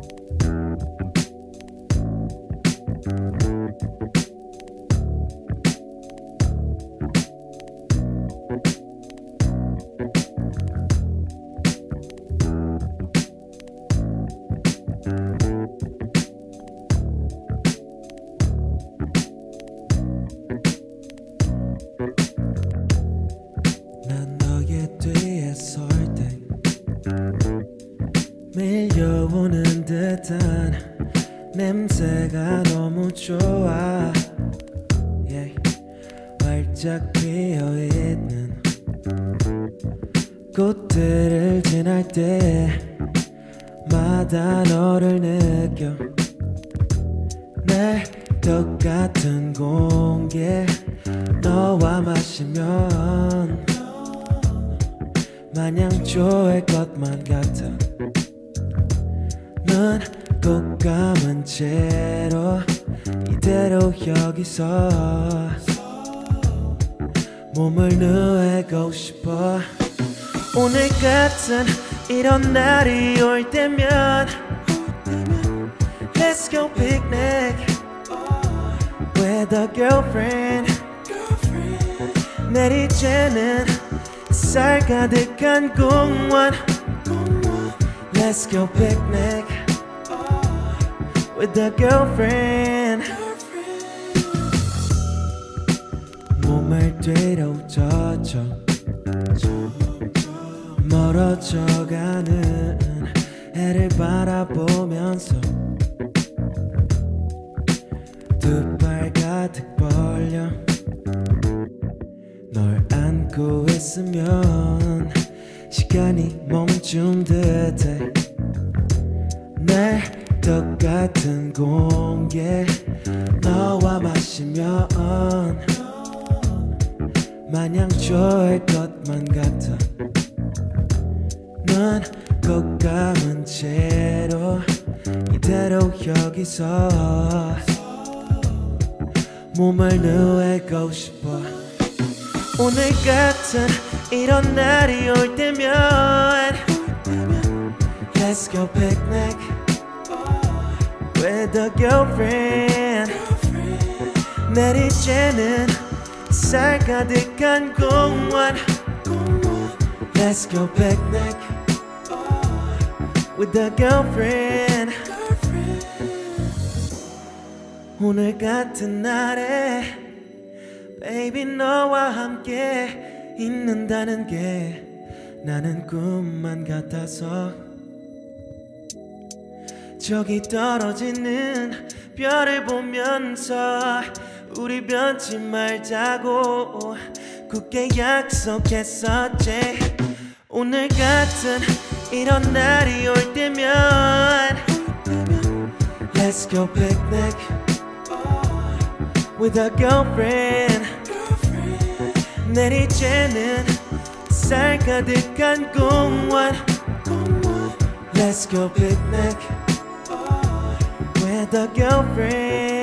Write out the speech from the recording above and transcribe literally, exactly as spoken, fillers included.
난 너의 뒤에 설 때 밀려오는 듯한 냄새가 너무 좋아. yeah. 활짝 피어있는 꽃들을 지날 때마다 너를 느껴. 내 똑같은 공기 너와 마시면 마냥 좋을 것만 같아. 눈 꼭 감은 채로 이대로 여기서 몸을 누우고 싶어. 오늘 같은 이런 날이 올 때면 Let's go picnic with a girlfriend. 내일 이제는 쌀 가득한 공원 Let's go picnic with a girlfriend. 몸을 뒤로 젖혀 멀어져가는 해를 바라보면서 두 팔 가득 벌려 널 안고 있으면 시간이 멈춘 듯해. 날 똑같은 공기 너와 마시면 마냥 좋을 것만 같아. 눈 꼭 감은 채로 이대로 여기서 몸을 누우고 싶어. 오늘 같은 이런 날이 올 때면 Let's go picnic with a girlfriend. 내일 이제는 쌀 가득한 공원 Let's go picnic with a girlfriend. 오늘 같은 날에 Baby 너와 함께 있는다는 게 나는 꿈만 같아서. 저기 떨어지는 별을 보면서 우리 변치 말자고 굳게 약속했었지. 오늘 같은 이런 날이 올 때면 Let's go picnic with a girlfriend. 내일 이제는 쌀 가득한 공원 Let's go picnic with a girlfriend.